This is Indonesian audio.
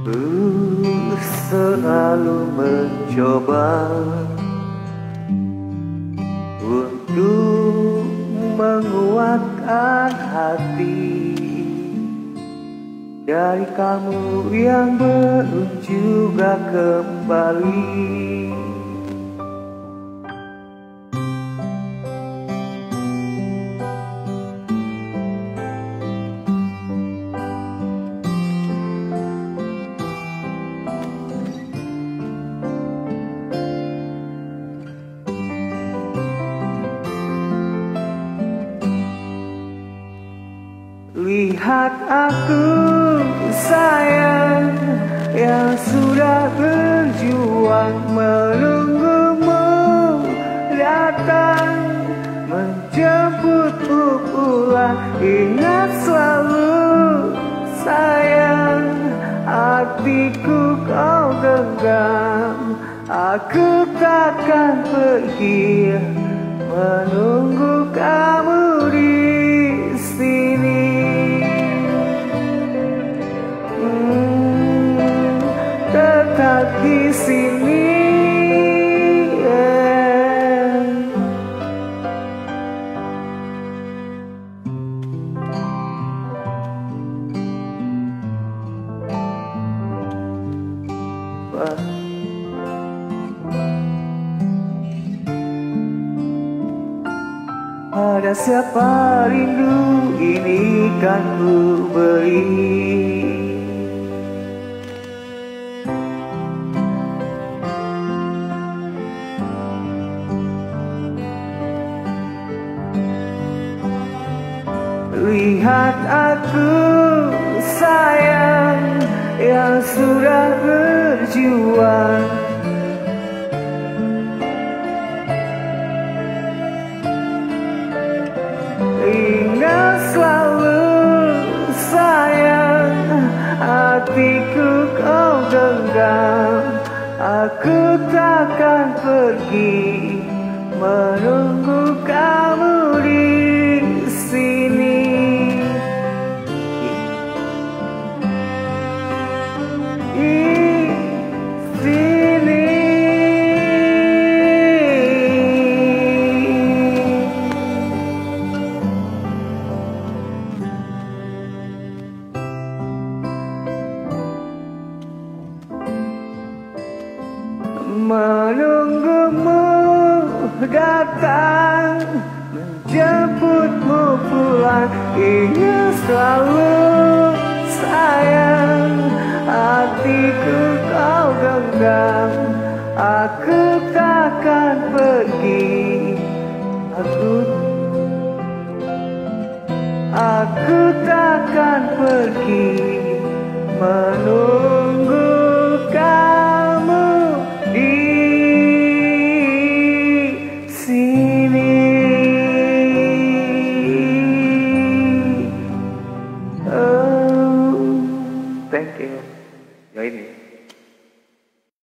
Selalu mencoba untuk menguatkan hati dari kamu yang belum juga kembali. Lihat aku sayang yang sudah berjuang menunggumu datang menjemputmu pulang. Ingat selalu sayang, hatiku kau genggam. Aku takkan pergi menunggu kamu di sini. Tetap di sini. Pada siapa rindu ini kan ku beri. Lihat aku sayang yang sudah berjuang ingat selalu sayang, hatiku kau genggam. Aku takkan pergi menunggu kamu di sini. Menunggumu datang menjemputmu pulang. Ingat selalu sayang, hatiku kau genggam. Aku takkan pergi. Aku takkan pergi menunggu